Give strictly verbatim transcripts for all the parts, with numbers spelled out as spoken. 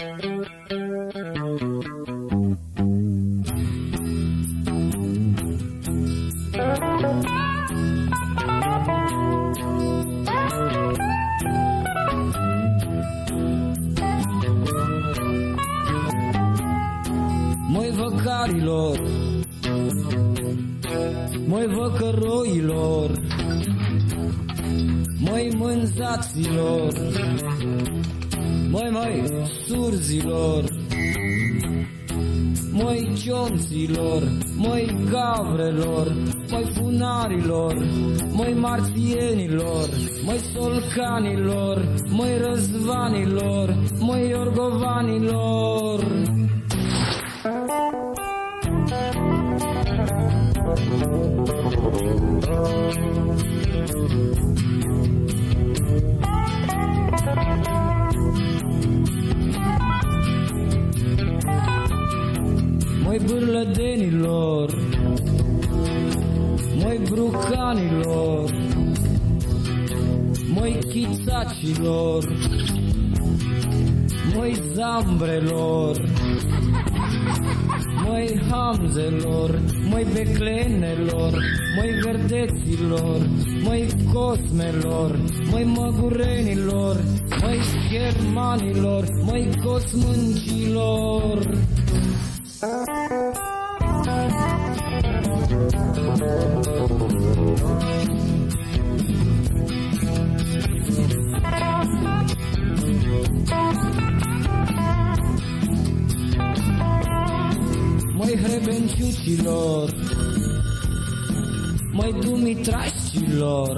Măi văcarilor, măi văcăroilor, măi mânzaților, măi, măi surzilor, măi cionților, măi gavrelor, măi funarilor, măi marțienilor, măi solcanilor, măi răzvanilor, măi iorgovanilor. Măi bârlădenilor, măi brucanilor, măi chițacilor, măi zambrelor, măi hamzelor, măi beclenelor, măi verdeților, măi cosmelor, măi măgurenilor, măi germanilor, măi cosmâncilor. Măi hrebenciuților, măi dumitrașcilor,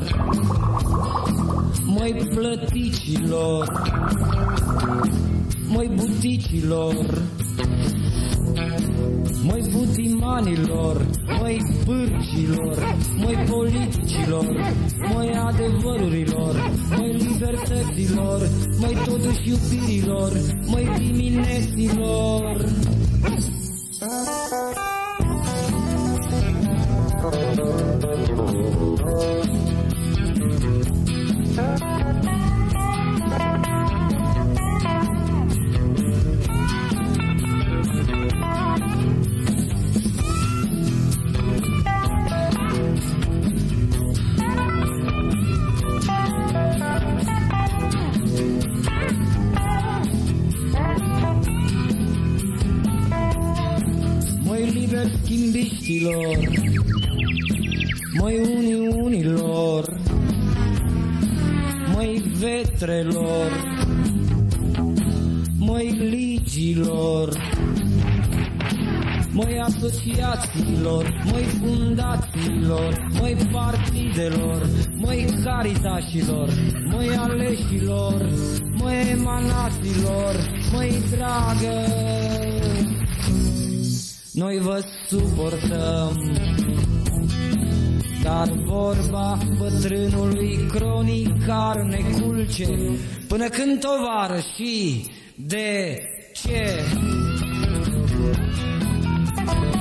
măi plăticilor, măi buticilor, măi butimanilor, măi bârcilor, măi politicilor, măi adevărurilor, măi libertăților, măi totuși iubirilor, măi dimineților. Măi liber schimbiștilor, măi uniunilor, măi vetrelor, măi ligilor, măi asociațiilor, măi fundațiilor, măi partidelor, măi caritașilor, măi aleșilor, măi emanaților, măi dragă. Noi vă suportăm, dar vorba bătrânului cronicar ne culce, până când tovarășii de ce?